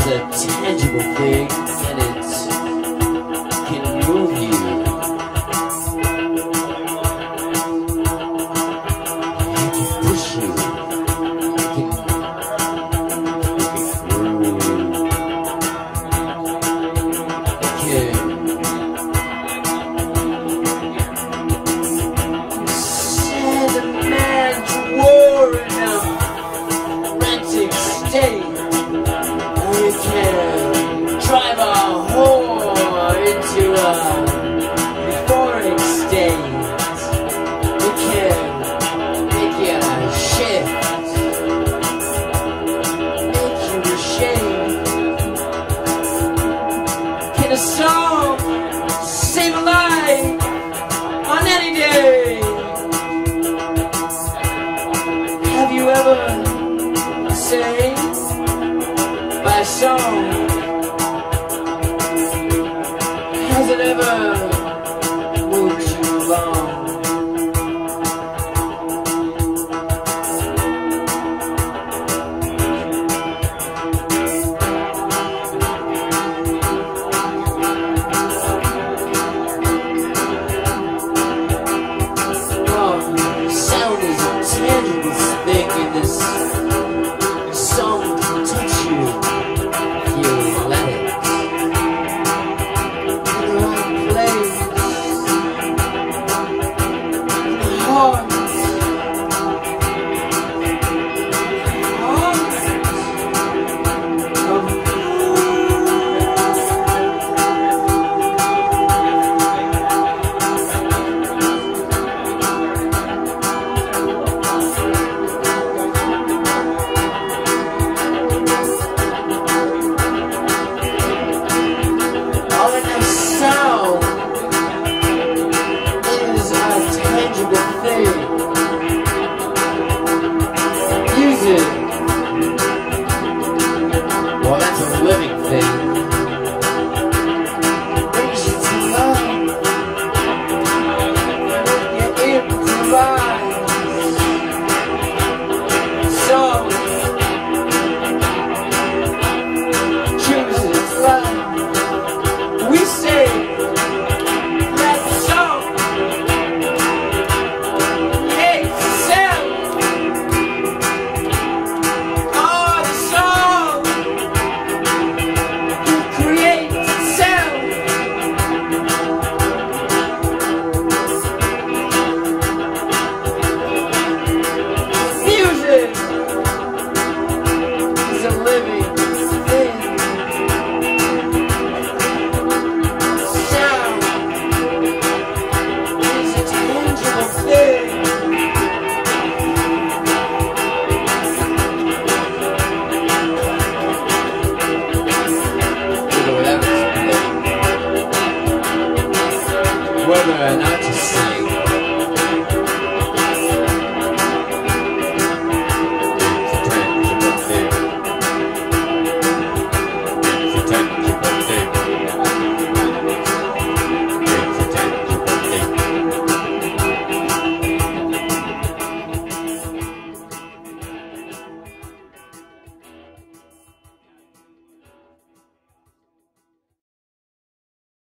a tangible thing, and it can move you. It can push you. It can through. It can send a man to war in a frantic state. We can drive a whore into a euphoric state. We can make you shift, make you ashamed. Can a song save a life on any day? Have you ever sang by song?